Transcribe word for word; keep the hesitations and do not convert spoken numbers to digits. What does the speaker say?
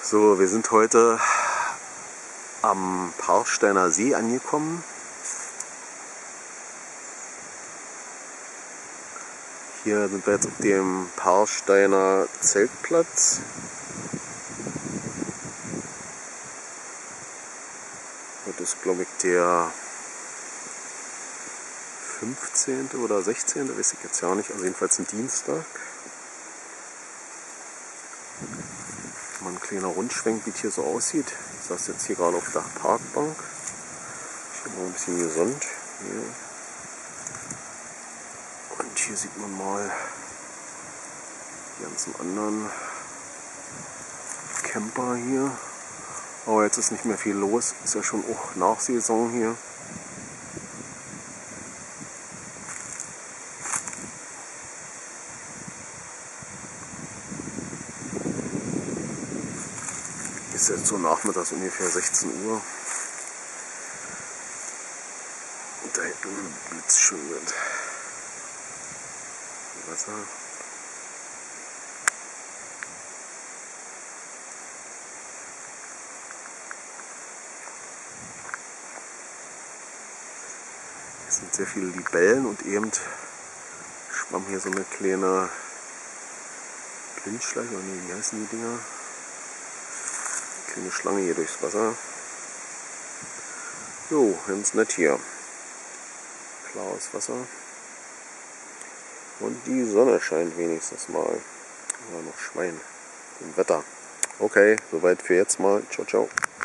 So, wir sind heute am Parsteiner See angekommen. Hier sind wir jetzt auf dem Parsteiner Zeltplatz. Das ist, glaube ich, der fünfzehnte oder sechzehnte, weiß ich jetzt ja nicht, also jedenfalls ein Dienstag. Mal ein kleiner Rundschwenk, wie es hier so aussieht. Ich saß jetzt hier gerade auf der Parkbank. Ich habe mal ein bisschen gesonnt. Hier. Und hier sieht man mal die ganzen anderen Camper hier. Aber jetzt ist nicht mehr viel los. Ist ja schon auch Nachsaison hier. Ist jetzt so nachmittags ungefähr sechzehn Uhr. Und da hinten blitzt schön mit Wasser. Hier sind sehr viele Libellen und eben schwamm hier so eine kleine Blindschleiche, oder nee, wie heißen die Dinger? Eine Schlange hier durchs Wasser. Jo, ganz nett hier. Klares Wasser. Und die Sonne scheint wenigstens mal. Ja, noch Schwein im Wetter. Okay, soweit für jetzt mal. Ciao, ciao.